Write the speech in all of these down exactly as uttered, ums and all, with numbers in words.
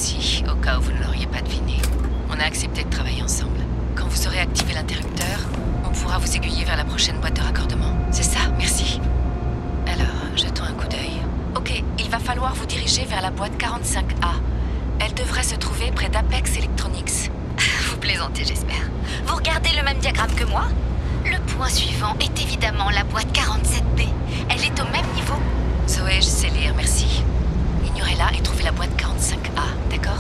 aussi, au cas où vous ne l'auriez pas deviné. On a accepté de travailler ensemble. Quand vous aurez activé l'interrupteur, on pourra vous aiguiller vers la prochaine boîte de raccordement. C'est ça? Merci. Alors, jetons un coup d'œil. Ok, il va falloir vous diriger vers la boîte quarante-cinq A. Elle devrait se trouver près d'Apex Electronics. Vous plaisantez, j'espère. Vous regardez le même diagramme que moi? Le point suivant est évidemment la boîte quarante-sept B. Elle est au même niveau. Zoé, je sais lire, merci. Ignorez-la et trouvez la boîte quarante-cinq A, d'accord?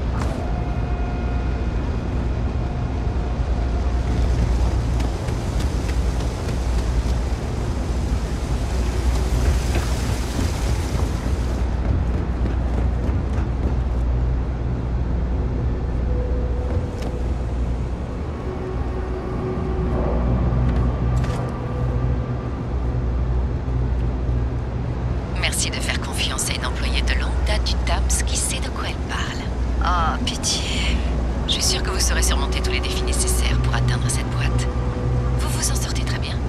Merci de faire confiance à une employée de longue date du T A M S qui sait de quoi elle parle. Oh, pitié. Je suis sûre que vous saurez surmonter tous les défis nécessaires pour atteindre cette boîte. Vous vous en sortez très bien.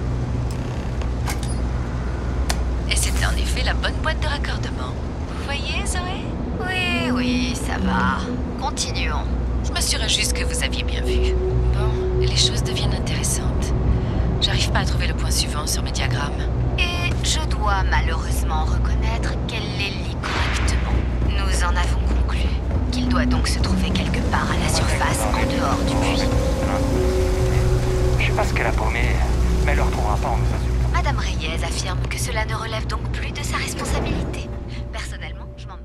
Et c'était en effet la bonne boîte de raccordement. Vous voyez, Zoé? Oui, oui, ça va. Continuons. Je m'assurais juste que vous aviez bien vu. Bon, les choses deviennent intéressantes. J'arrive pas à trouver le point suivant sur mes diagrammes. Et je dois malheureusement reconnaître qu'elle les lit correctement. Nous en avons conclu qu'il doit donc se trouver quelque part à la surface, en dehors du puits. Je sais pas ce qu'elle a paumé, mais elle le retrouvera pas en nous insultant. Madame Reyes affirme que cela ne relève donc plus de sa responsabilité. Personnellement, je m'en moque.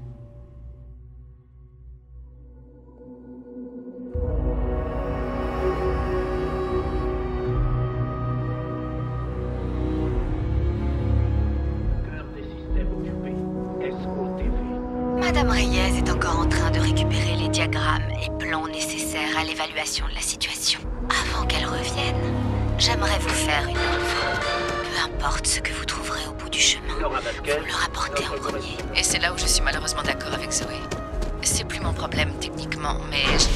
Madame Reyes est encore en train de récupérer les diagrammes et plans nécessaires à l'évaluation de la situation. Avant qu'elle revienne, j'aimerais vous faire une offre. Peu importe ce que vous trouverez au bout du chemin, vous le rapportez en premier. Et c'est là où je suis malheureusement d'accord avec Zoé. C'est plus mon problème techniquement, mais j'ai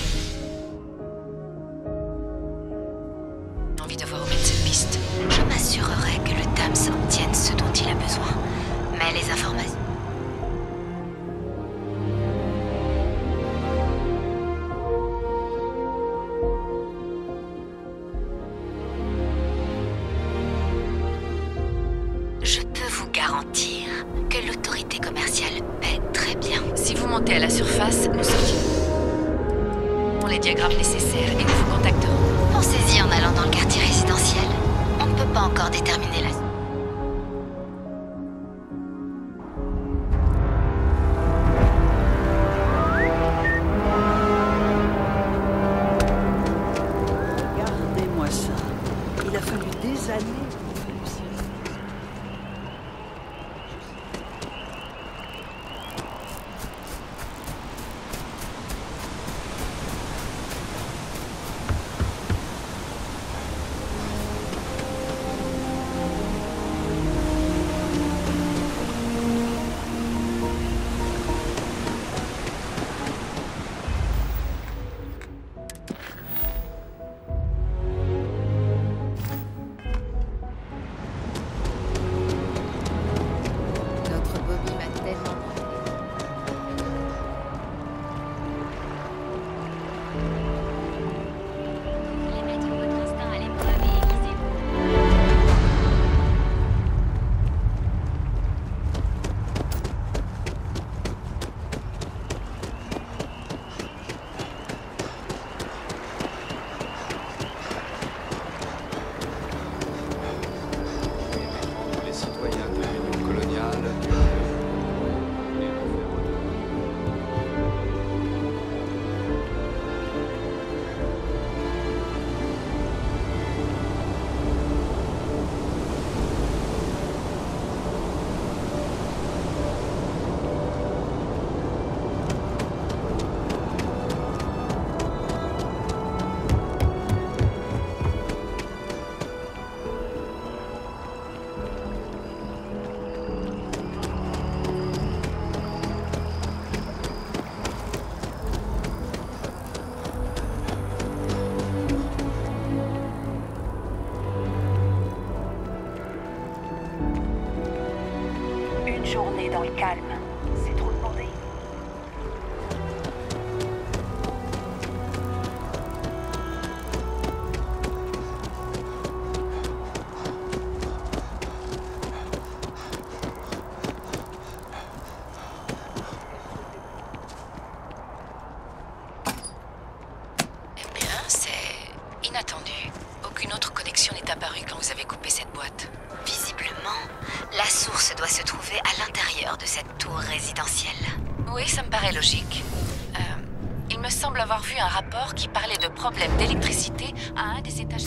envie de voir où mène cette piste. Je m'assurerai que le T A M S obtienne ce dont il a besoin. Mais les informations... Je peux vous garantir que l'autorité commerciale paie très bien. Si vous montez à la surface, nous sortirons les diagrammes nécessaires et nous vous contacterons. Pensez-y en allant dans le quartier résidentiel. On ne peut pas encore déterminer la... Regardez-moi ça. Il a fallu des années pour réussir. disparu quand vous avez coupé cette boîte? Visiblement, la source doit se trouver à l'intérieur de cette tour résidentielle. Oui, ça me paraît logique. Euh, il me semble avoir vu un rapport qui parlait de problèmes d'électricité à un des étages.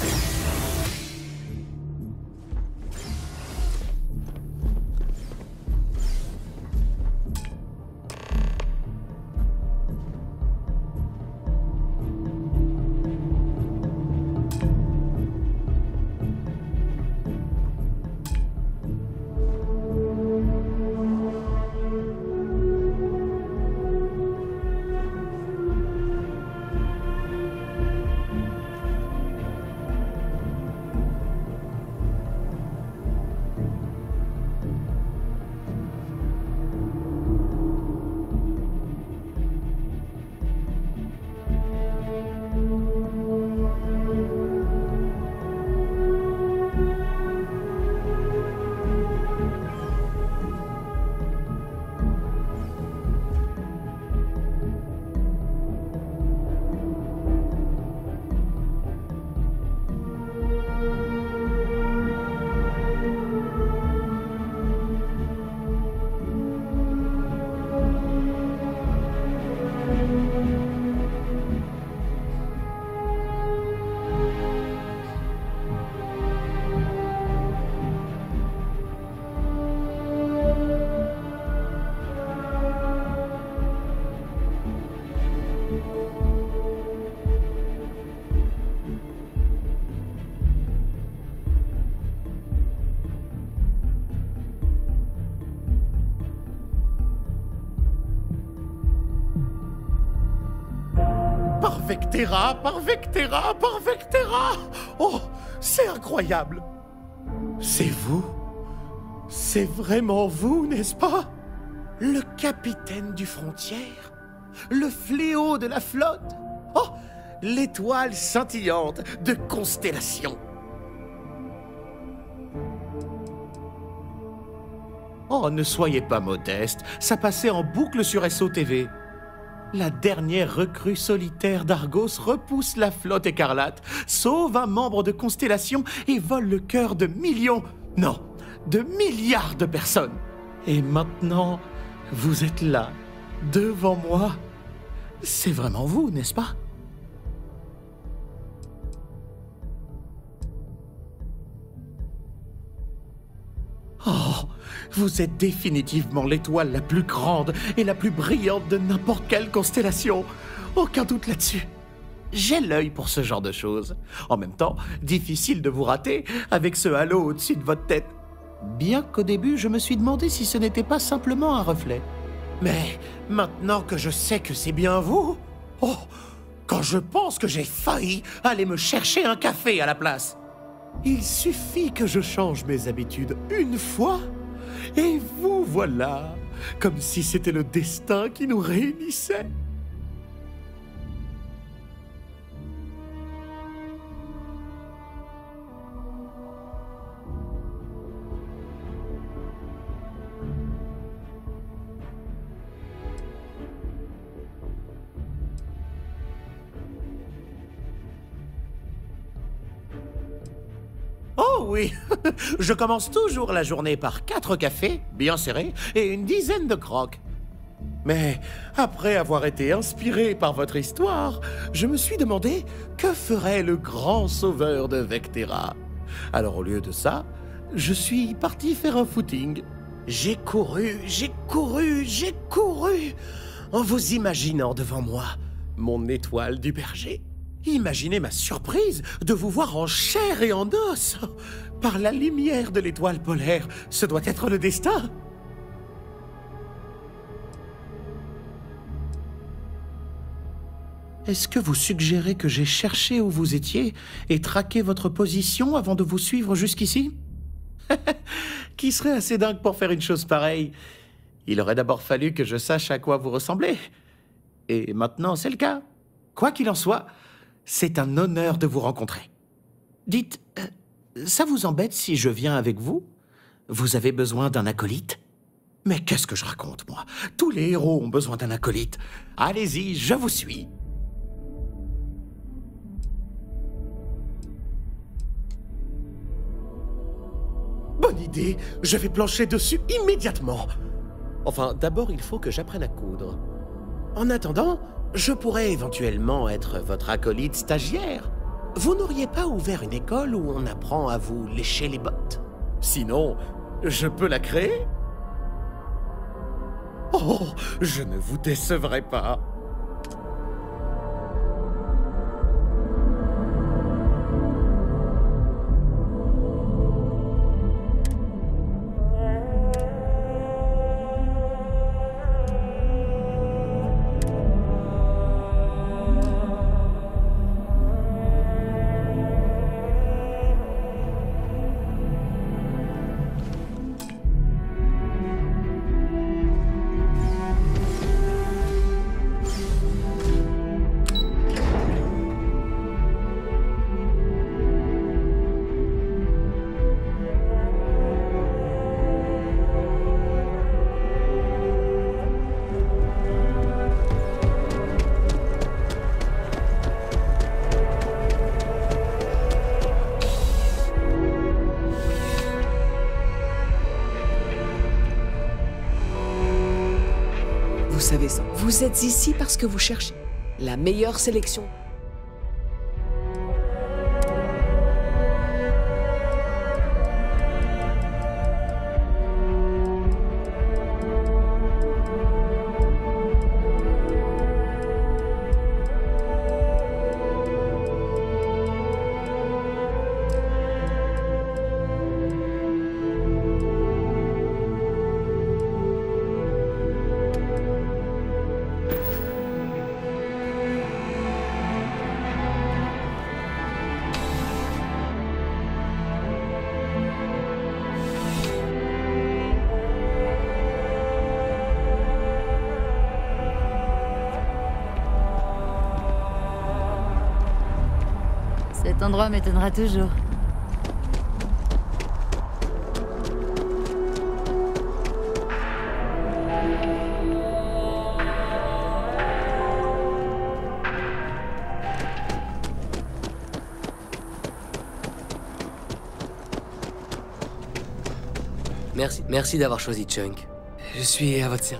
Par Vectera, par Vectera, par Vectera! Oh, c'est incroyable! C'est vous? C'est vraiment vous, n'est-ce pas? Le capitaine du Frontière? Le fléau de la flotte? Oh, l'étoile scintillante de Constellation! Oh, ne soyez pas modeste, ça passait en boucle sur S O T V. La dernière recrue solitaire d'Argos repousse la flotte écarlate, sauve un membre de Constellation et vole le cœur de millions, non, de milliards de personnes. Et maintenant, vous êtes là, devant moi. C'est vraiment vous, n'est-ce pas? Oh, vous êtes définitivement l'étoile la plus grande et la plus brillante de n'importe quelle constellation. Aucun doute là-dessus. J'ai l'œil pour ce genre de choses. En même temps, difficile de vous rater avec ce halo au-dessus de votre tête. Bien qu'au début, je me suis demandé si ce n'était pas simplement un reflet. Mais maintenant que je sais que c'est bien vous... Oh, quand je pense que j'ai failli aller me chercher un café à la place. Il suffit que je change mes habitudes une fois, et vous voilà, comme si c'était le destin qui nous réunissait. Oh oui, je commence toujours la journée par quatre cafés, bien serrés, et une dizaine de croques. Mais après avoir été inspiré par votre histoire, je me suis demandé que ferait le grand sauveur de Vectera. Alors au lieu de ça, je suis parti faire un footing. J'ai couru, j'ai couru, j'ai couru, en vous imaginant devant moi, mon étoile du berger. Imaginez ma surprise de vous voir en chair et en os. Par la lumière de l'étoile polaire, ce doit être le destin. Est-ce que vous suggérez que j'ai cherché où vous étiez et traqué votre position avant de vous suivre jusqu'ici? Qui serait assez dingue pour faire une chose pareille? Il aurait d'abord fallu que je sache à quoi vous ressemblez. Et maintenant, c'est le cas. Quoi qu'il en soit, c'est un honneur de vous rencontrer. Dites, euh, ça vous embête si je viens avec vous? Vous avez besoin d'un acolyte? Mais qu'est-ce que je raconte, moi? Tous les héros ont besoin d'un acolyte. Allez-y, je vous suis. idée. Je vais plancher dessus immédiatement. Enfin, d'abord, il faut que j'apprenne à coudre. En attendant, je pourrais éventuellement être votre acolyte stagiaire. Vous n'auriez pas ouvert une école où on apprend à vous lécher les bottes? Sinon, je peux la créer? Oh, je ne vous décevrai pas. Vous savez ça. Vous êtes ici parce que vous cherchez la meilleure sélection. Cet endroit m'étonnera toujours. Merci, merci d'avoir choisi Chunk. Je suis à votre service.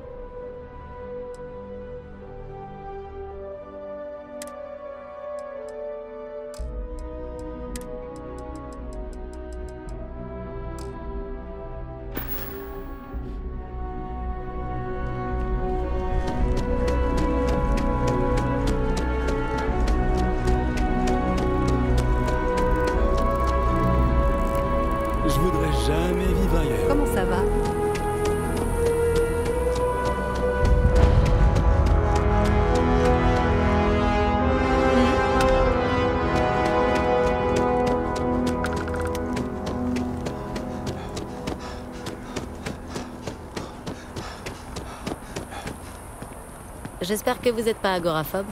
Je voudrais jamais vivre ailleurs. Comment ça va? J'espère que vous n'êtes pas agoraphobe.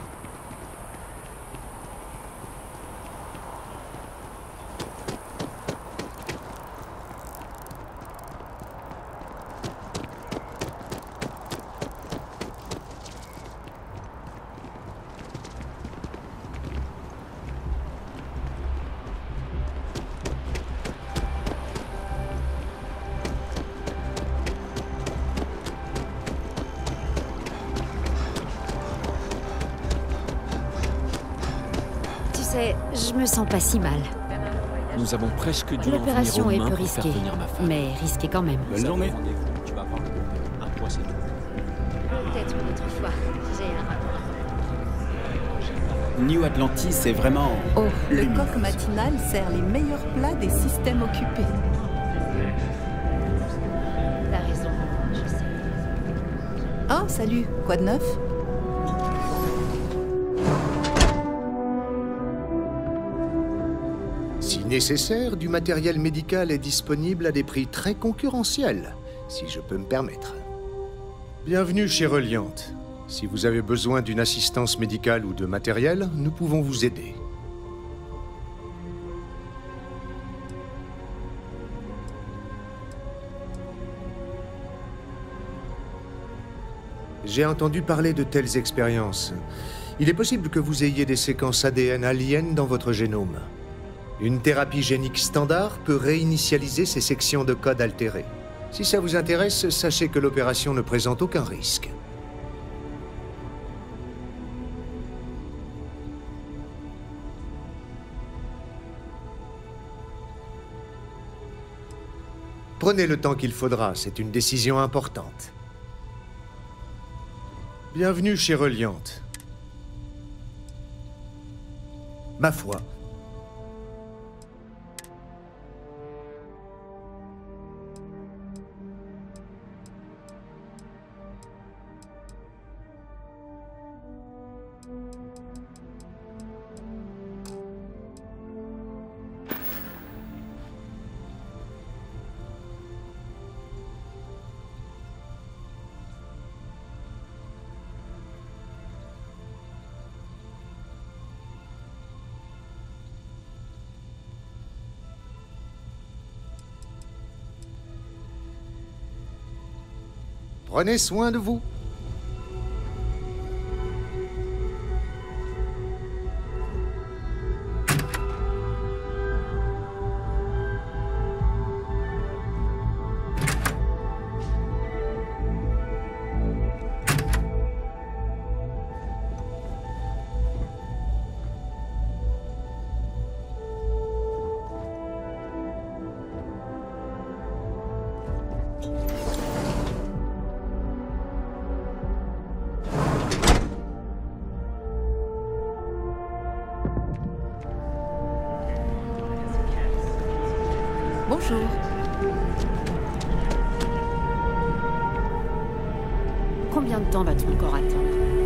Je me sens pas si mal. Nous avons presque dû en venir aux L'opération est mains peu pour faire risquée, venir ma femme. mais risquée quand même. Bonne journée. Peut-être une autre fois. J'ai un rapport. New Atlantis est vraiment... Oh, le coq matinal sert les meilleurs plats des systèmes occupés. T'as raison, je sais. Oh, salut. Quoi de neuf? Si nécessaire, du matériel médical est disponible à des prix très concurrentiels, si je peux me permettre. Bienvenue chez Reliant. Si vous avez besoin d'une assistance médicale ou de matériel, nous pouvons vous aider. J'ai entendu parler de telles expériences. Il est possible que vous ayez des séquences A D N aliens dans votre génome. Une thérapie génique standard peut réinitialiser ces sections de code altérées. Si ça vous intéresse, sachez que l'opération ne présente aucun risque. Prenez le temps qu'il faudra, c'est une décision importante. Bienvenue chez Reliant. Ma foi. Prenez soin de vous. Bonjour. Combien de temps va-t-on encore attendre?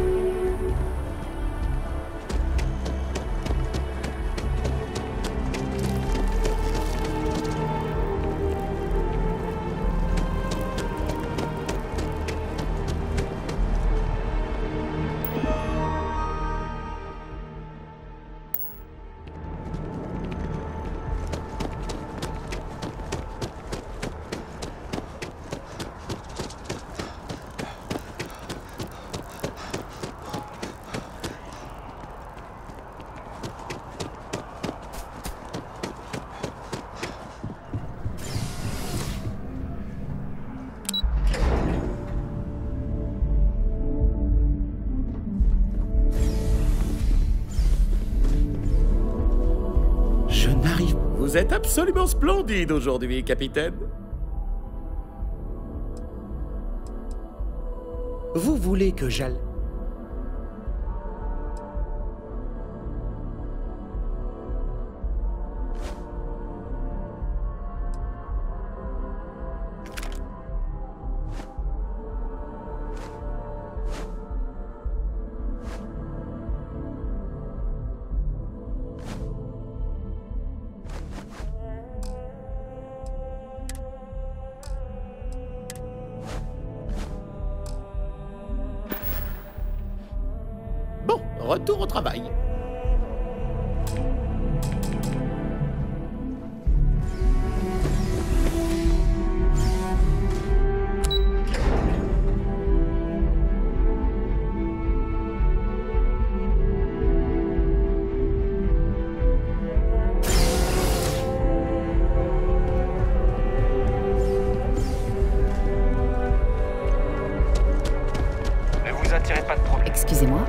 Vous êtes absolument splendide aujourd'hui, capitaine. Vous voulez que j'aille... Bon, retour au travail. Ne vous attirez pas de problème. Excusez-moi.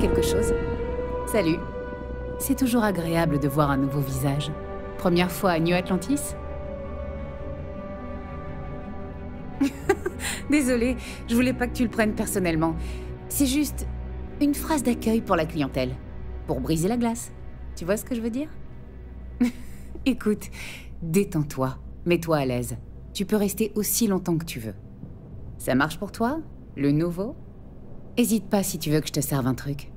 quelque chose? Salut. C'est toujours agréable de voir un nouveau visage. Première fois à New Atlantis? Désolée, je voulais pas que tu le prennes personnellement. C'est juste une phrase d'accueil pour la clientèle. Pour briser la glace. Tu vois ce que je veux dire? Écoute, détends-toi. Mets-toi à l'aise. Tu peux rester aussi longtemps que tu veux. Ça marche pour toi? Le nouveau? Hésite pas si tu veux que je te serve un truc.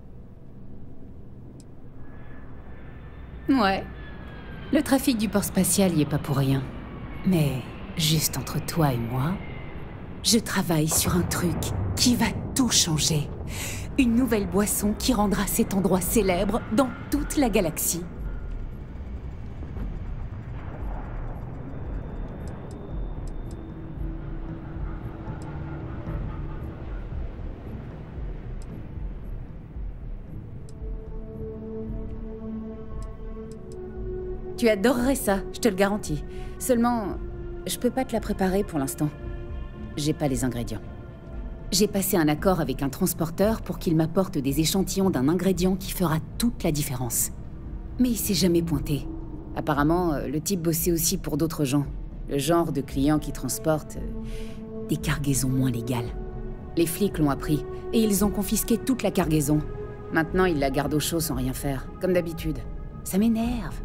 Ouais. Le trafic du port spatial y est pas pour rien. Mais juste entre toi et moi, je travaille sur un truc qui va tout changer. Une nouvelle boisson qui rendra cet endroit célèbre dans toute la galaxie. Tu adorerais ça, je te le garantis. Seulement, je peux pas te la préparer pour l'instant. J'ai pas les ingrédients. J'ai passé un accord avec un transporteur pour qu'il m'apporte des échantillons d'un ingrédient qui fera toute la différence. Mais il s'est jamais pointé. Apparemment, le type bossait aussi pour d'autres gens. Le genre de clients qui transportent euh, des cargaisons moins légales. Les flics l'ont appris, et ils ont confisqué toute la cargaison. Maintenant, ils la gardent au chaud sans rien faire, comme d'habitude. Ça m'énerve.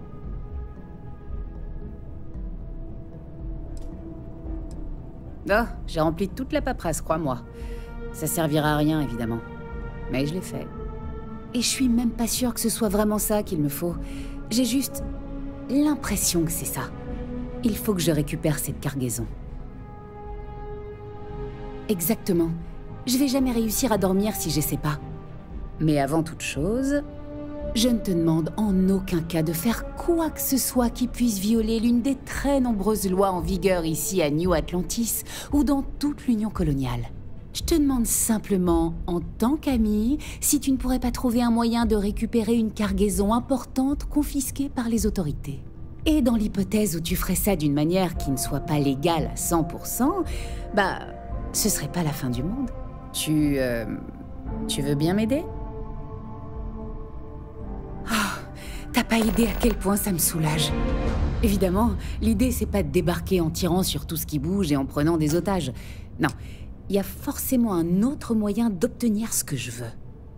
Oh, j'ai rempli toute la paperasse, crois-moi. Ça servira à rien, évidemment. Mais je l'ai fait. Et je suis même pas sûre que ce soit vraiment ça qu'il me faut. J'ai juste l'impression que c'est ça. Il faut que je récupère cette cargaison. Exactement. Je vais jamais réussir à dormir si j'essaie pas. Mais avant toute chose, je ne te demande en aucun cas de faire quoi que ce soit qui puisse violer l'une des très nombreuses lois en vigueur ici à New Atlantis ou dans toute l'Union coloniale. Je te demande simplement, en tant qu'ami, si tu ne pourrais pas trouver un moyen de récupérer une cargaison importante confisquée par les autorités. Et dans l'hypothèse où tu ferais ça d'une manière qui ne soit pas légale à cent pour cent, bah, ce serait pas la fin du monde. Tu... Euh, tu veux bien m'aider ? Oh, t'as pas idée à quel point ça me soulage. Évidemment, l'idée c'est pas de débarquer en tirant sur tout ce qui bouge et en prenant des otages. Non, il y a forcément un autre moyen d'obtenir ce que je veux.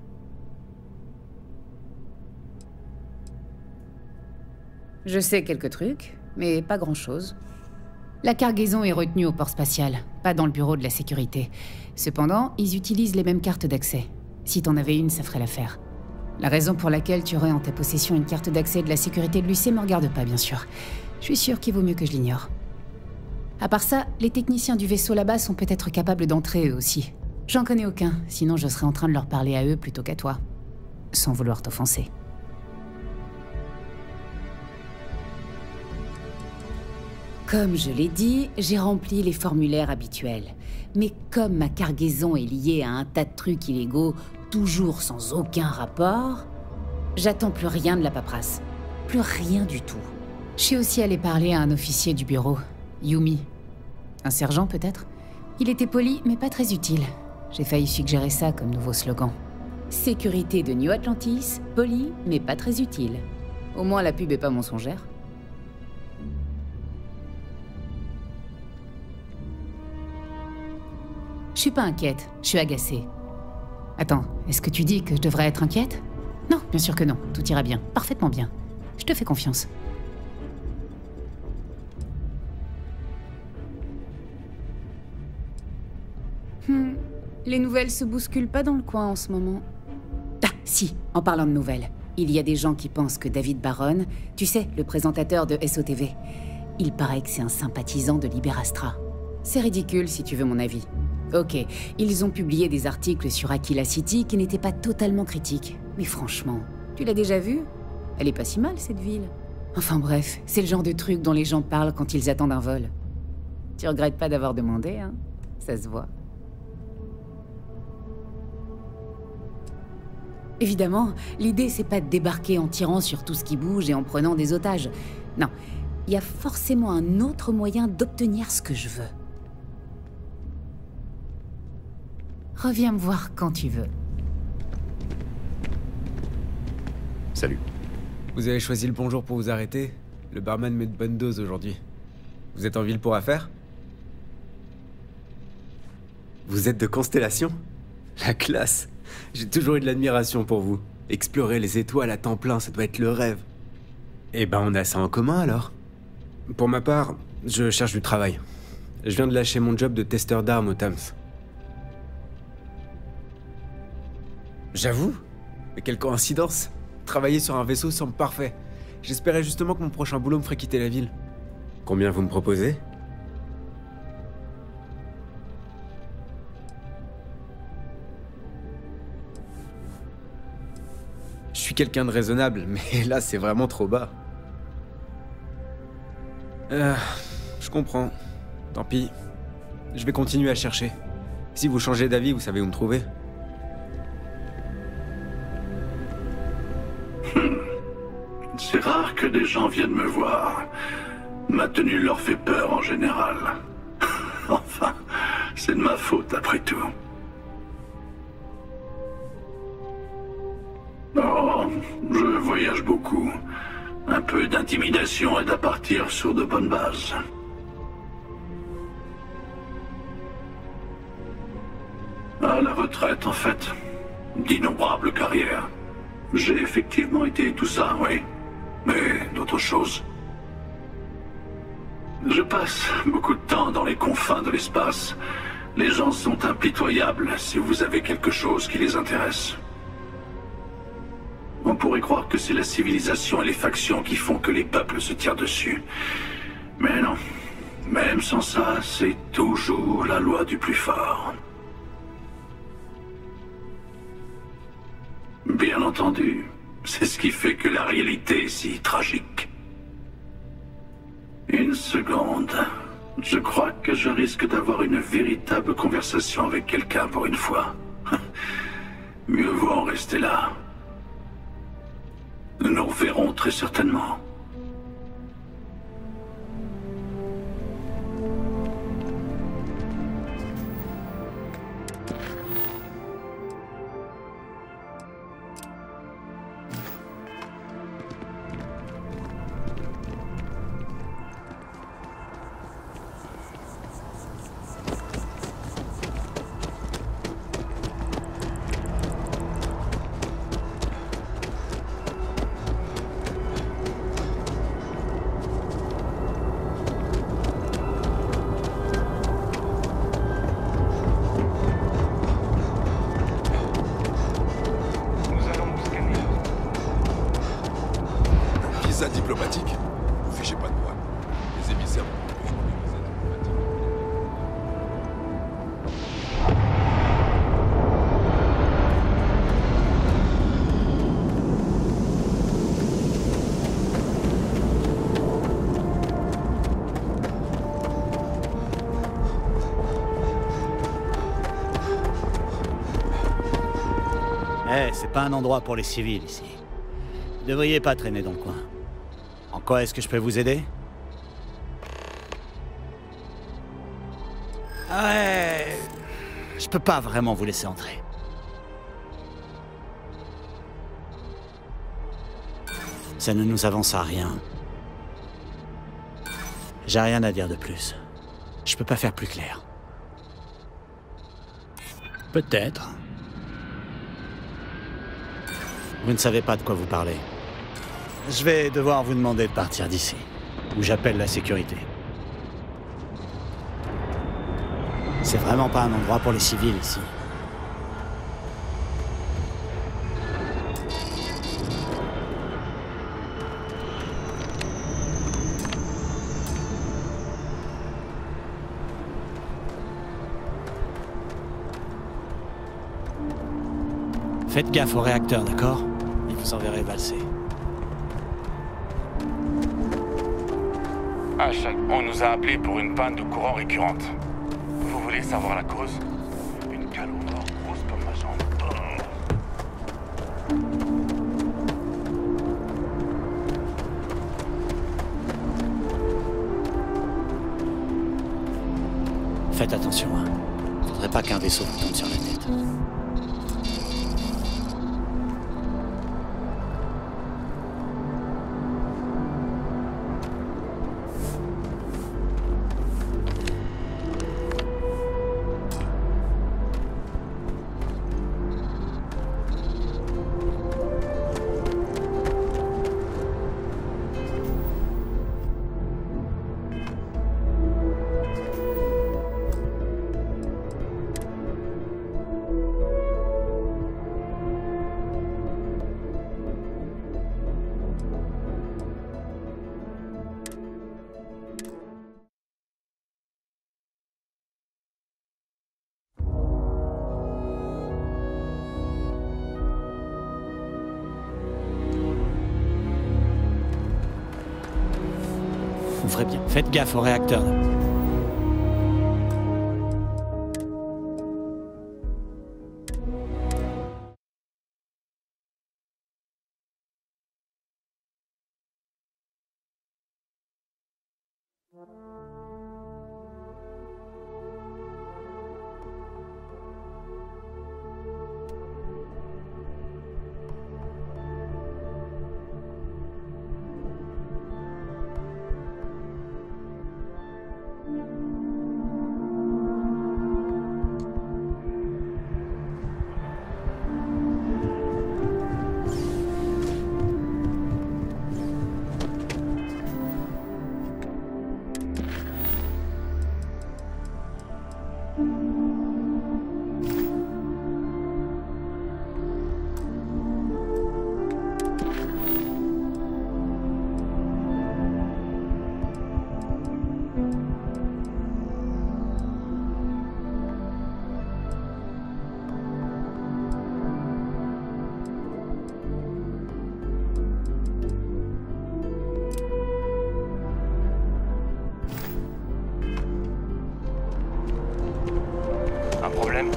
Je sais quelques trucs, mais pas grand-chose. La cargaison est retenue au port spatial, pas dans le bureau de la sécurité. Cependant, ils utilisent les mêmes cartes d'accès. Si t'en avais une, ça ferait l'affaire. La raison pour laquelle tu aurais en ta possession une carte d'accès de la sécurité de l'U C me regarde pas, bien sûr. Je suis sûre qu'il vaut mieux que je l'ignore. À part ça, les techniciens du vaisseau là-bas sont peut-être capables d'entrer eux aussi. J'en connais aucun, sinon je serais en train de leur parler à eux plutôt qu'à toi. Sans vouloir t'offenser. Comme je l'ai dit, j'ai rempli les formulaires habituels. Mais comme ma cargaison est liée à un tas de trucs illégaux, toujours sans aucun rapport, j'attends plus rien de la paperasse. Plus rien du tout. Je suis aussi allée parler à un officier du bureau, Yumi. Un sergent peut-être? Il était poli, mais pas très utile. J'ai failli suggérer ça comme nouveau slogan. Sécurité de New Atlantis, poli, mais pas très utile. Au moins la pub est pas mensongère. Je suis pas inquiète, je suis agacée. Attends, est-ce que tu dis que je devrais être inquiète? Non, bien sûr que non, tout ira bien, parfaitement bien. Je te fais confiance. Hmm, les nouvelles se bousculent pas dans le coin en ce moment. Ah, si, en parlant de nouvelles. Il y a des gens qui pensent que David Baron, tu sais, le présentateur de S O T V, il paraît que c'est un sympathisant de Liberastra. C'est ridicule si tu veux mon avis. Ok, ils ont publié des articles sur Aquila City qui n'étaient pas totalement critiques. Mais franchement, tu l'as déjà vue? Elle est pas si mal, cette ville. Enfin bref, c'est le genre de truc dont les gens parlent quand ils attendent un vol. Tu regrettes pas d'avoir demandé, hein? Ça se voit. Évidemment, l'idée c'est pas de débarquer en tirant sur tout ce qui bouge et en prenant des otages. Non, il y a forcément un autre moyen d'obtenir ce que je veux. Reviens me voir quand tu veux. Salut. Vous avez choisi le bon jour pour vous arrêter. Le barman met de bonnes doses aujourd'hui. Vous êtes en ville pour affaires? Vous êtes de Constellation? La classe. J'ai toujours eu de l'admiration pour vous. Explorer les étoiles à temps plein, ça doit être le rêve. Eh ben, on a ça en commun alors. Pour ma part, je cherche du travail. Je viens de lâcher mon job de testeur d'armes au Tams. J'avoue? Mais quelle coïncidence! Travailler sur un vaisseau semble parfait. J'espérais justement que mon prochain boulot me ferait quitter la ville. Combien vous me proposez? Je suis quelqu'un de raisonnable, mais là c'est vraiment trop bas. Euh, je comprends. Tant pis. Je vais continuer à chercher. Si vous changez d'avis, vous savez où me trouver. C'est rare que des gens viennent me voir. Ma tenue leur fait peur en général. Enfin, c'est de ma faute après tout. Oh, je voyage beaucoup. Un peu d'intimidation aide à partir sur de bonnes bases. À la retraite, en fait. D'innombrables carrières. J'ai effectivement été tout ça, oui. Mais d'autres choses. Je passe beaucoup de temps dans les confins de l'espace. Les gens sont impitoyables si vous avez quelque chose qui les intéresse. On pourrait croire que c'est la civilisation et les factions qui font que les peuples se tirent dessus. Mais non. Même sans ça, c'est toujours la loi du plus fort. Bien entendu, c'est ce qui fait que la réalité est si tragique. Une seconde. Je crois que je risque d'avoir une véritable conversation avec quelqu'un pour une fois. Mieux vaut en rester là. Nous nous reverrons très certainement. Diplomatique. Vous fichez pas de moi. Les émissaires vont m'empêcher de visa Eh, c'est pas un endroit pour les civils ici. Vous devriez pas traîner dans le coin. En quoi est-ce que je peux vous aider? Ouais... Je peux pas vraiment vous laisser entrer. Ça ne nous avance à rien. J'ai rien à dire de plus. Je peux pas faire plus clair. Peut-être. Vous ne savez pas de quoi vous parlez. Je vais devoir vous demander de partir d'ici, ou j'appelle la sécurité. C'est vraiment pas un endroit pour les civils ici. Faites gaffe au réacteur, d'accord? Et vous enverrez valser. H, on nous a appelés pour une panne de courant récurrente. Vous voulez savoir la cause? Une cale au mort grosse comme ma jambe. Faites attention, hein. Faudrait pas qu'un vaisseau vous tombe sur la tête. ferait bien. Faites gaffe au réacteur. Un problème?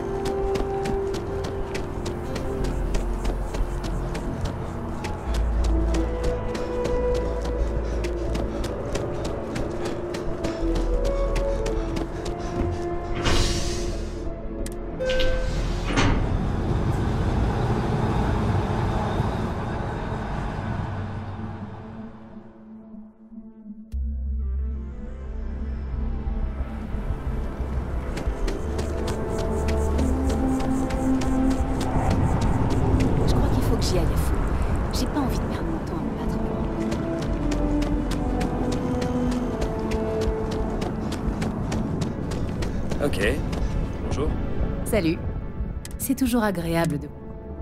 J'y aille à fond. J'ai pas envie de perdre mon temps à me battre. Ok. Bonjour. Salut. C'est toujours agréable de...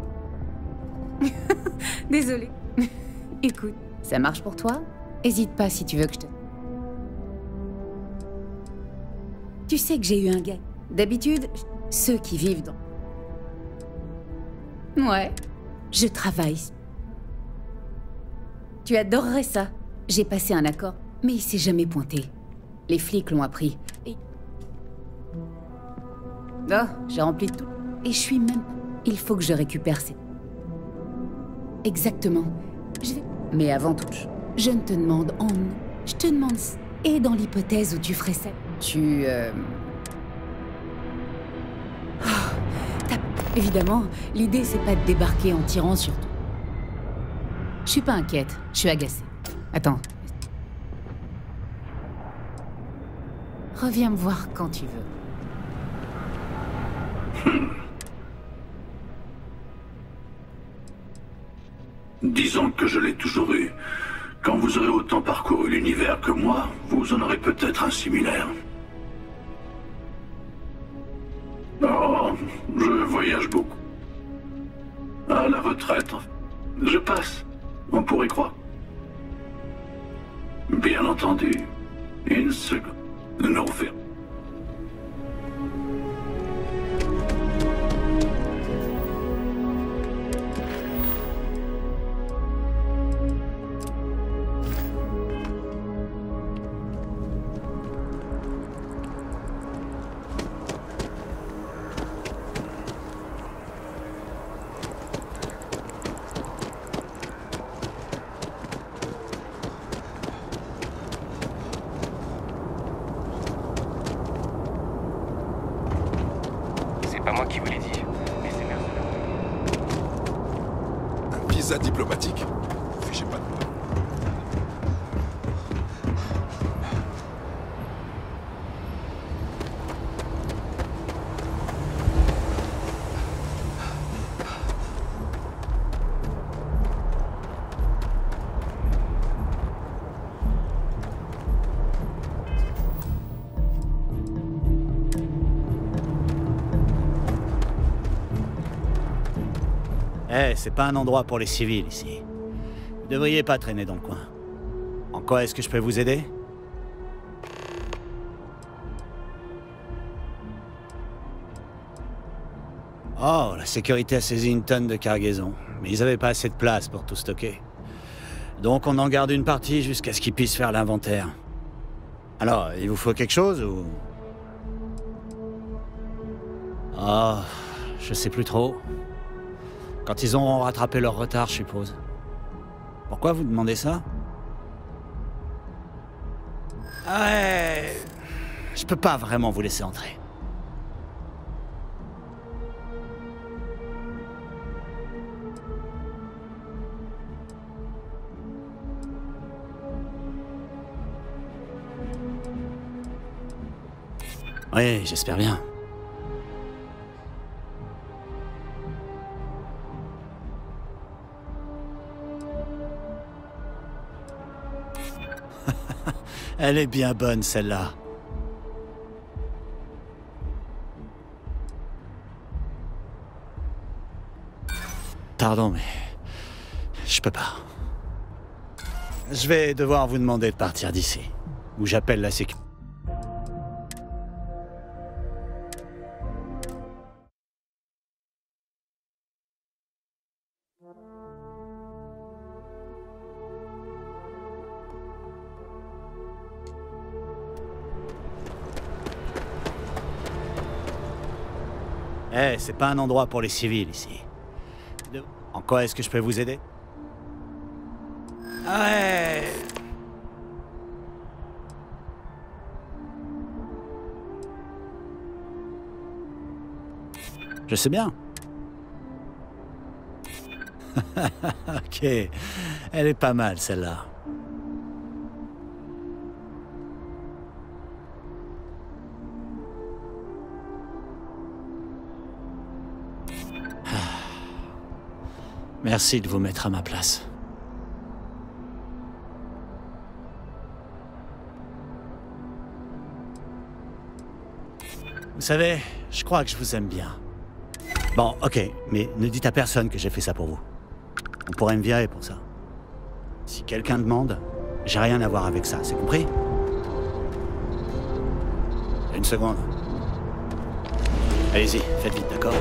Désolée. Écoute, ça marche pour toi? Hésite pas si tu veux que je te... Tu sais que j'ai eu un gars. D'habitude, ceux qui vivent dans... Ouais. Je travaille. Tu adorerais ça. J'ai passé un accord, mais il s'est jamais pointé. Les flics l'ont appris. Et... Oh, j'ai rempli tout. Et je suis même... Il faut que je récupère ces... Exactement. Je vais... Mais avant tout, je ne te demande en... Je te demande... Et dans l'hypothèse où tu ferais ça, tu... Euh... Oh, t'as... Évidemment, l'idée c'est pas de débarquer en tirant sur tout. Je suis pas inquiète, je suis agacée. Attends. Reviens me voir quand tu veux. Disons que je l'ai toujours eu. Quand vous aurez autant parcouru l'univers que moi, vous en aurez peut-être un similaire. Oh, je voyage beaucoup. À la retraite, je passe. On pourrait croire. Bien entendu, une seconde. Non, faire. Pas moi qui vous l'ai dit, mais c'est mercenaire. Un visa diplomatique? Fichez pas de moi. Eh, hey, c'est pas un endroit pour les civils, ici. Vous devriez pas traîner dans le coin. En quoi est-ce que je peux vous aider? Oh, la sécurité a saisi une tonne de cargaison, mais ils avaient pas assez de place pour tout stocker. Donc on en garde une partie jusqu'à ce qu'ils puissent faire l'inventaire. Alors, il vous faut quelque chose ou... Oh, je sais plus trop. Quand ils auront rattrapé leur retard, je suppose. Pourquoi vous demandez ça? Ouais... Je peux pas vraiment vous laisser entrer. Oui, j'espère bien. Elle est bien bonne, celle-là. Pardon, mais... je peux pas. Je vais devoir vous demander de partir d'ici. Ou j'appelle la sécurité. Eh, hey, c'est pas un endroit pour les civils, ici. De... En quoi est-ce que je peux vous aider? Ouais... Je sais bien. Ok, elle est pas mal, celle-là. Merci de vous mettre à ma place. Vous savez, je crois que je vous aime bien. Bon, ok, mais ne dites à personne que j'ai fait ça pour vous. On pourrait me virer pour ça. Si quelqu'un demande, j'ai rien à voir avec ça, c'est compris? Une seconde. Allez-y, faites vite, d'accord?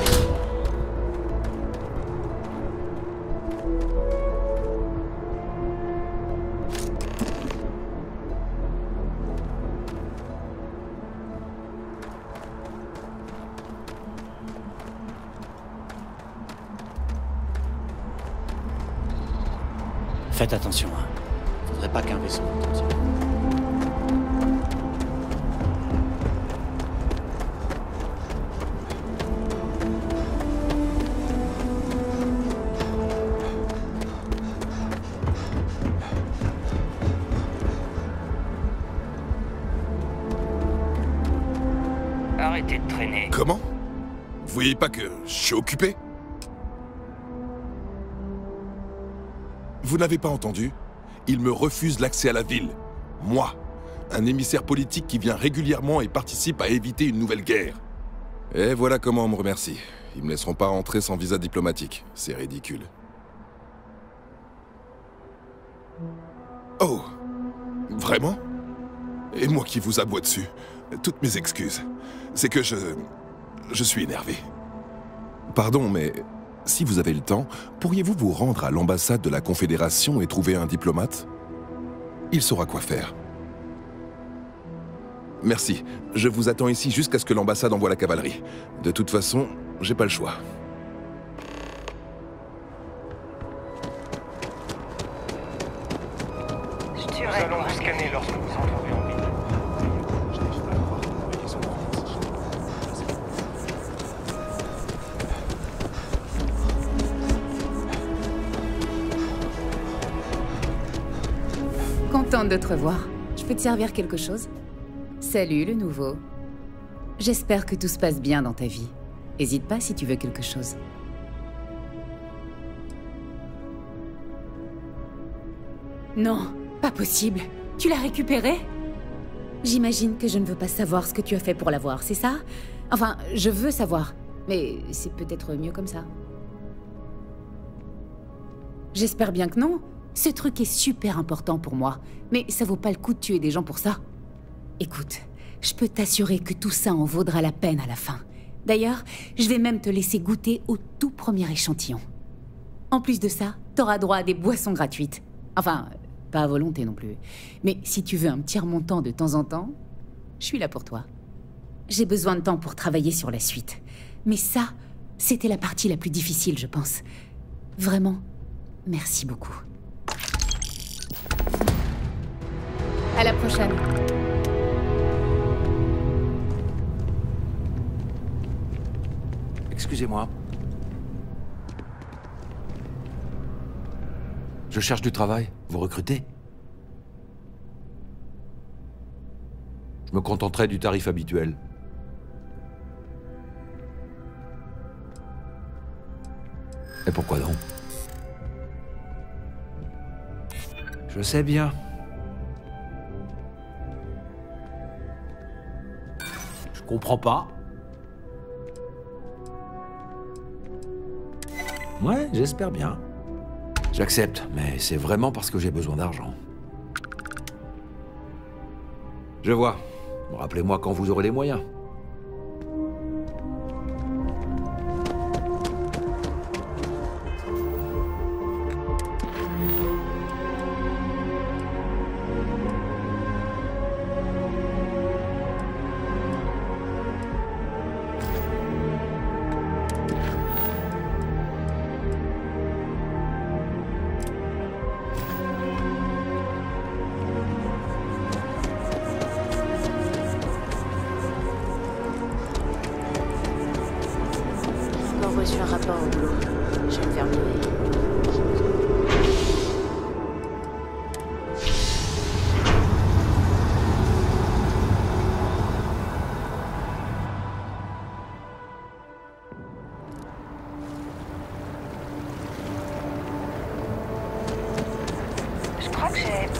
Faites attention, hein. Faudrait pas qu'un vaisseau tombe sur vous. Arrêtez de traîner. Comment? Vous voyez pas que je suis occupé? Vous n'avez pas entendu? Il me refuse l'accès à la ville. Moi, un émissaire politique qui vient régulièrement et participe à éviter une nouvelle guerre. Et voilà comment on me remercie. Ils me laisseront pas rentrer sans visa diplomatique. C'est ridicule. Oh! Vraiment? Et moi qui vous aboie dessus. Toutes mes excuses. C'est que je... je suis énervé. Pardon, mais... si vous avez le temps, pourriez-vous vous rendre à l'ambassade de la Confédération et trouver un diplomate? Il saura quoi faire. Merci. Je vous attends ici jusqu'à ce que l'ambassade envoie la cavalerie. De toute façon, j'ai pas le choix. Nous allons vous scanner lorsque vous entrerez en ville. Contente de te revoir. Je peux te servir quelque chose? Salut, le nouveau. J'espère que tout se passe bien dans ta vie. Hésite pas si tu veux quelque chose. Non, pas possible. Tu l'as récupéré? J'imagine que je ne veux pas savoir ce que tu as fait pour l'avoir, c'est ça? Enfin, je veux savoir, mais c'est peut-être mieux comme ça. J'espère bien que non. Ce truc est super important pour moi, mais ça vaut pas le coup de tuer des gens pour ça. Écoute, je peux t'assurer que tout ça en vaudra la peine à la fin. D'ailleurs, je vais même te laisser goûter au tout premier échantillon. En plus de ça, t'auras droit à des boissons gratuites. Enfin, Pas à volonté non plus. Mais si tu veux un petit remontant de temps en temps, je suis là pour toi. J'ai besoin de temps pour travailler sur la suite. Mais ça, c'était la partie la plus difficile, je pense. Vraiment, merci beaucoup. À la prochaine. Excusez-moi. Je cherche du travail. Vous recrutez? Je me contenterai du tarif habituel. Et pourquoi donc? Je sais bien. Je comprends pas. Ouais, j'espère bien. J'accepte, mais c'est vraiment parce que j'ai besoin d'argent. Je vois. Rappelez-moi quand vous aurez les moyens. Reçu un rapport au boulot. Je vais me faire virer. Je crois que j'ai...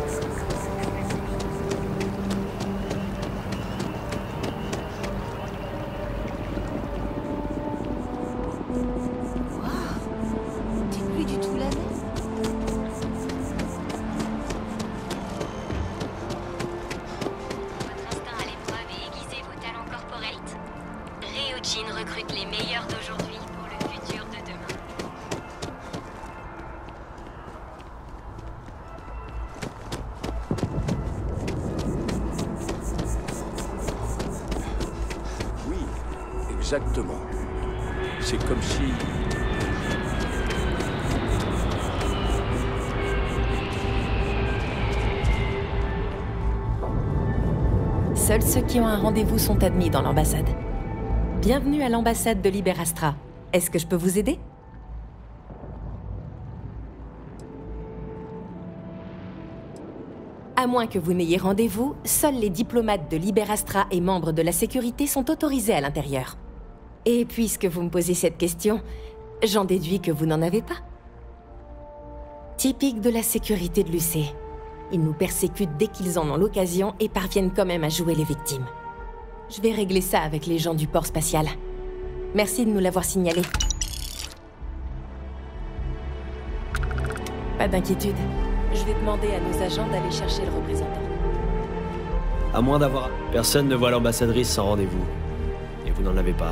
recrute les meilleurs d'aujourd'hui pour le futur de demain. Oui, exactement. C'est comme si... Seuls ceux qui ont un rendez-vous sont admis dans l'ambassade. Bienvenue à l'ambassade de Liberastra. Est-ce que je peux vous aider? À moins que vous n'ayez rendez-vous, seuls les diplomates de Liberastra et membres de la sécurité sont autorisés à l'intérieur. Et puisque vous me posez cette question, j'en déduis que vous n'en avez pas. Typique de la sécurité de l'U C. Ils nous persécutent dès qu'ils en ont l'occasion et parviennent quand même à jouer les victimes. Je vais régler ça avec les gens du port spatial. Merci de nous l'avoir signalé. Pas d'inquiétude. Je vais demander à nos agents d'aller chercher le représentant. À moins d'avoir... Personne ne voit l'ambassadrice sans rendez-vous. Et vous n'en avez pas.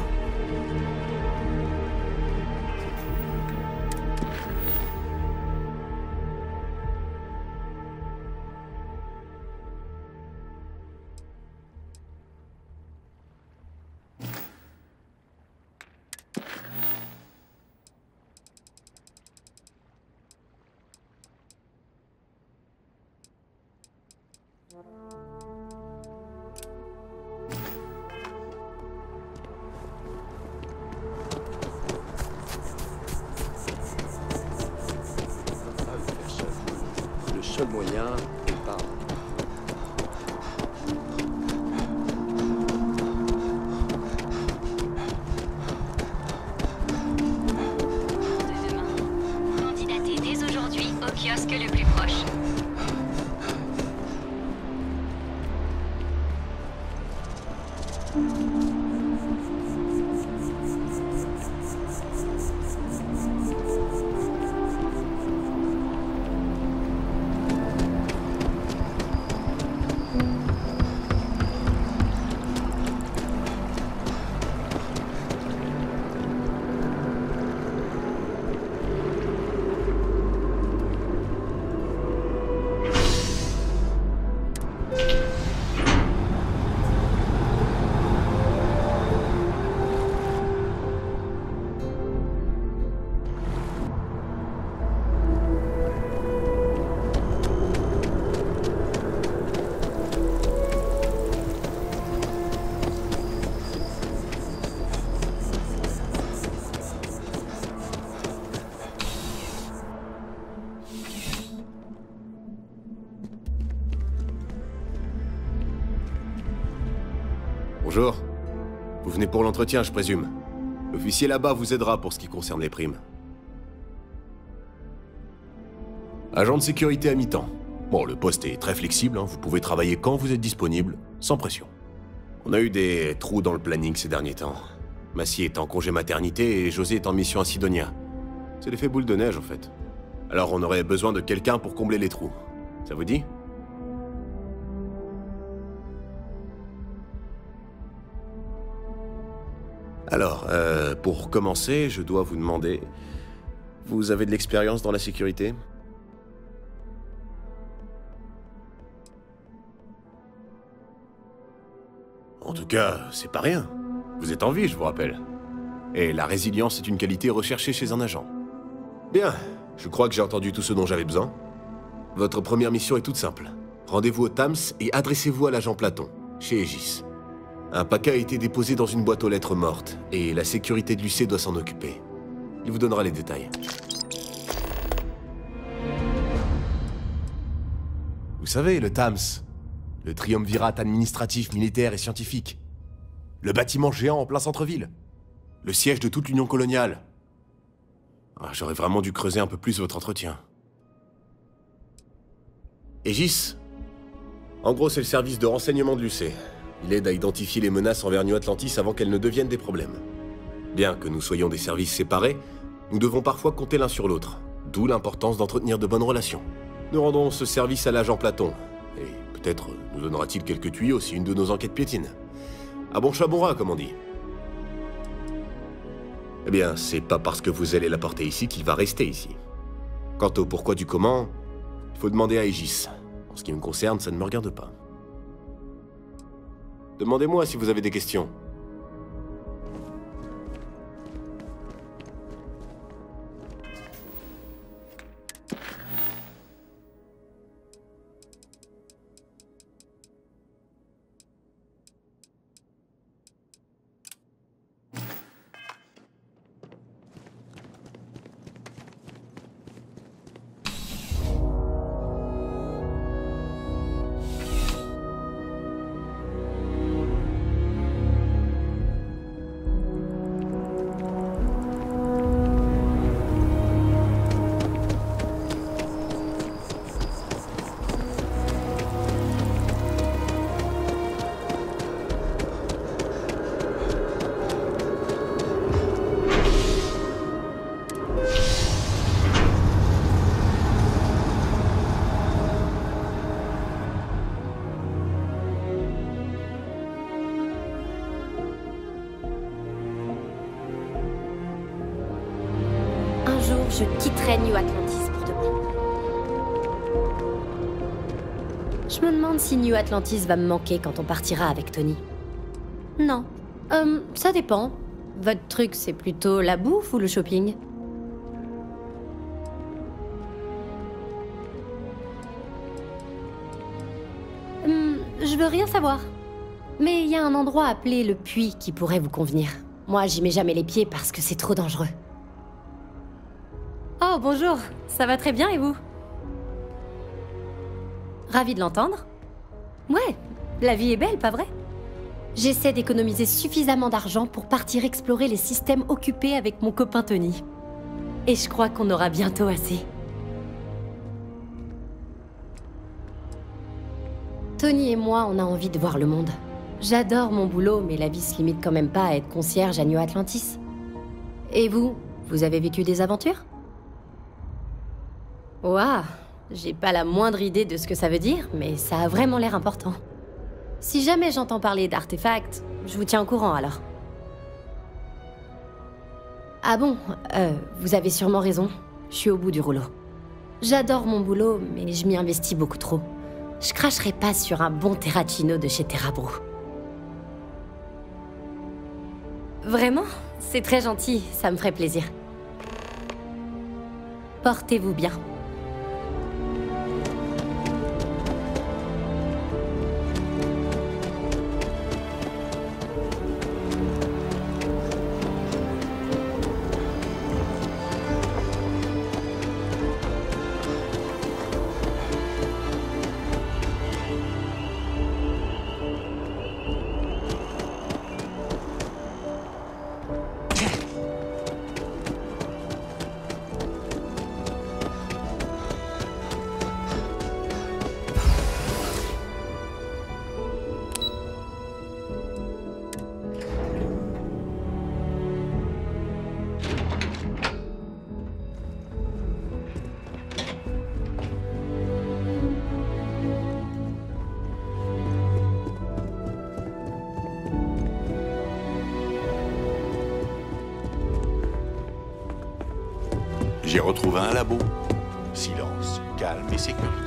Le seul moyen est par... De demain. Candidatez dès aujourd'hui au kiosque le plus proche. Bonjour. Vous venez pour l'entretien, je présume. L'officier là-bas vous aidera pour ce qui concerne les primes. Agent de sécurité à mi-temps. Bon, le poste est très flexible, hein. Vous pouvez travailler quand vous êtes disponible, sans pression. On a eu des trous dans le planning ces derniers temps. Massy est en congé maternité et José est en mission à Sidonia. C'est l'effet boule de neige, en fait. Alors on aurait besoin de quelqu'un pour combler les trous. Ça vous dit? Alors, euh, pour commencer, je dois vous demander... Vous avez de l'expérience dans la sécurité? En tout cas, c'est pas rien. Vous êtes en vie, je vous rappelle. Et la résilience est une qualité recherchée chez un agent. Bien, je crois que j'ai entendu tout ce dont j'avais besoin. Votre première mission est toute simple. Rendez-vous au Tams et adressez-vous à l'agent Platon, chez Aegis. Un paquet a été déposé dans une boîte aux lettres morte, et la sécurité de l'U C doit s'en occuper. Il vous donnera les détails. Vous savez, le Tams, le triumvirat administratif, militaire et scientifique. Le bâtiment géant en plein centre-ville. Le siège de toute l'Union coloniale. Ah, j'aurais vraiment dû creuser un peu plus votre entretien. Aegis. En gros, c'est le service de renseignement de l'U C. Il aide à identifier les menaces envers New Atlantis avant qu'elles ne deviennent des problèmes. Bien que nous soyons des services séparés, nous devons parfois compter l'un sur l'autre. D'où l'importance d'entretenir de bonnes relations. Nous rendons ce service à l'agent Platon. Et peut-être nous donnera-t-il quelques tuyaux si une de nos enquêtes piétine. À bon chat, bon rat, comme on dit. Eh bien, c'est pas parce que vous allez l'apporter ici qu'il va rester ici. Quant au pourquoi du comment, il faut demander à Aegis. En ce qui me concerne, ça ne me regarde pas. Demandez-moi si vous avez des questions. Je quitterai New Atlantis pour de bon. Je me demande si New Atlantis va me manquer quand on partira avec Tony. Non. Euh, ça dépend. Votre truc, c'est plutôt la bouffe ou le shopping? Hum, je veux rien savoir. Mais il y a un endroit appelé le Puits qui pourrait vous convenir. Moi, j'y mets jamais les pieds parce que c'est trop dangereux. Oh, bonjour. Ça va très bien et vous? Ravi de l'entendre. Ouais, la vie est belle, pas vrai? J'essaie d'économiser suffisamment d'argent pour partir explorer les systèmes occupés avec mon copain Tony. Et je crois qu'on aura bientôt assez. Tony et moi, on a envie de voir le monde. J'adore mon boulot, mais la vie se limite quand même pas à être concierge à New Atlantis. Et vous, vous avez vécu des aventures? Waouh, j'ai pas la moindre idée de ce que ça veut dire, mais ça a vraiment l'air important. Si jamais j'entends parler d'artefacts, je vous tiens au courant alors. Ah bon, euh, vous avez sûrement raison, je suis au bout du rouleau. J'adore mon boulot, mais je m'y investis beaucoup trop. Je cracherai pas sur un bon terracino de chez Terrabro. Vraiment? C'est très gentil, ça me ferait plaisir. Portez-vous bien. J'ai retrouvé un labo. Silence, calme et sécurité.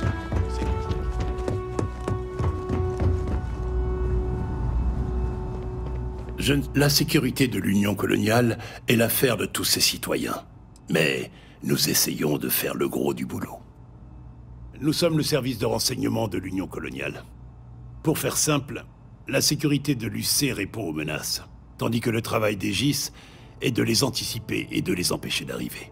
Je... La sécurité de l'Union coloniale est l'affaire de tous ses citoyens. Mais nous essayons de faire le gros du boulot. Nous sommes le service de renseignement de l'Union coloniale. Pour faire simple, la sécurité de l'U C répond aux menaces, tandis que le travail d'Aegis est de les anticiper et de les empêcher d'arriver.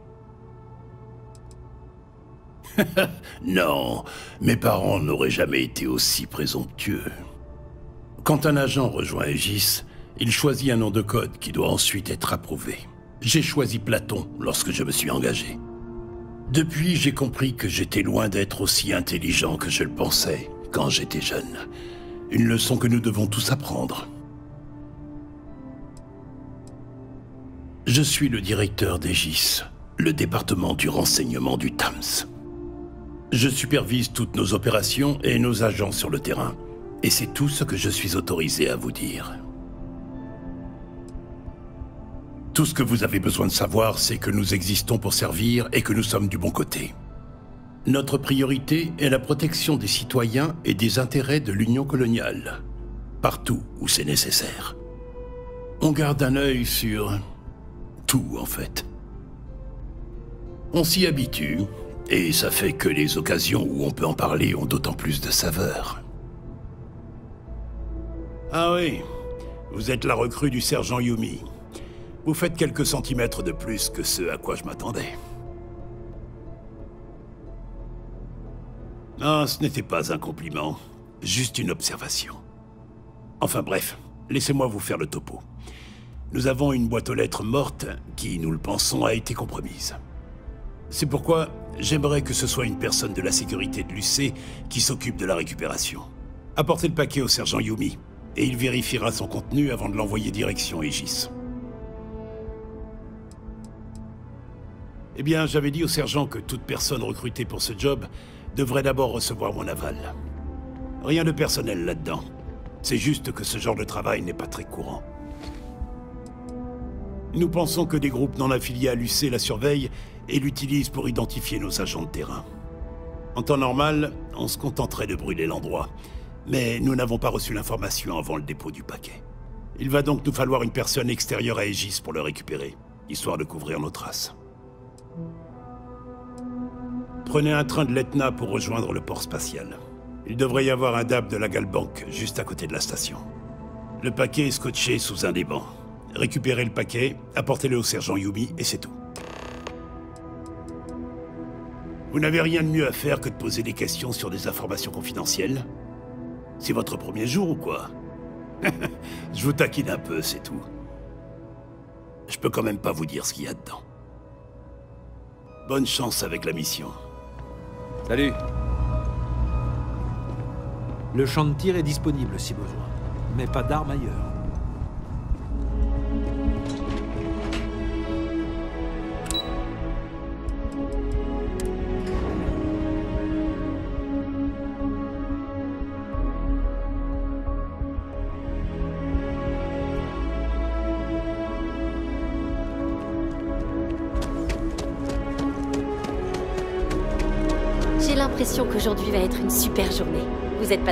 Non, mes parents n'auraient jamais été aussi présomptueux. Quand un agent rejoint Aegis, il choisit un nom de code qui doit ensuite être approuvé. J'ai choisi Platon lorsque je me suis engagé. Depuis, j'ai compris que j'étais loin d'être aussi intelligent que je le pensais quand j'étais jeune. Une leçon que nous devons tous apprendre. Je suis le directeur d'Aegis, le département du renseignement du T A M S. Je supervise toutes nos opérations et nos agents sur le terrain. Et c'est tout ce que je suis autorisé à vous dire. Tout ce que vous avez besoin de savoir, c'est que nous existons pour servir et que nous sommes du bon côté. Notre priorité est la protection des citoyens et des intérêts de l'Union coloniale, partout où c'est nécessaire. On garde un œil sur tout, en fait. On s'y habitue, et ça fait que les occasions où on peut en parler ont d'autant plus de saveur. Ah oui, vous êtes la recrue du sergent Yumi. Vous faites quelques centimètres de plus que ce à quoi je m'attendais. Ah, ce n'était pas un compliment, juste une observation. Enfin bref, laissez-moi vous faire le topo. Nous avons une boîte aux lettres morte qui, nous le pensons, a été compromise. C'est pourquoi j'aimerais que ce soit une personne de la sécurité de l'U C qui s'occupe de la récupération. Apportez le paquet au sergent Yumi, et il vérifiera son contenu avant de l'envoyer direction Aegis. Eh bien, j'avais dit au sergent que toute personne recrutée pour ce job devrait d'abord recevoir mon aval. Rien de personnel là-dedans. C'est juste que ce genre de travail n'est pas très courant. Nous pensons que des groupes non affiliés à l'U C la surveillent et l'utilisent pour identifier nos agents de terrain. En temps normal, on se contenterait de brûler l'endroit. Mais nous n'avons pas reçu l'information avant le dépôt du paquet. Il va donc nous falloir une personne extérieure à Aegis pour le récupérer, histoire de couvrir nos traces. Prenez un train de l'Etna pour rejoindre le port spatial. Il devrait y avoir un D A B de la Galbank juste à côté de la station. Le paquet est scotché sous un des bancs. Récupérez le paquet, apportez-le au sergent Yumi et c'est tout. Vous n'avez rien de mieux à faire que de poser des questions sur des informations confidentielles? C'est votre premier jour ou quoi? Je vous taquine un peu, c'est tout. Je peux quand même pas vous dire ce qu'il y a dedans. Bonne chance avec la mission. Salut. Le champ de tir est disponible si besoin, mais pas d'armes ailleurs. J'ai l'impression qu'aujourd'hui va être une super journée. Vous êtes pas d'accord ?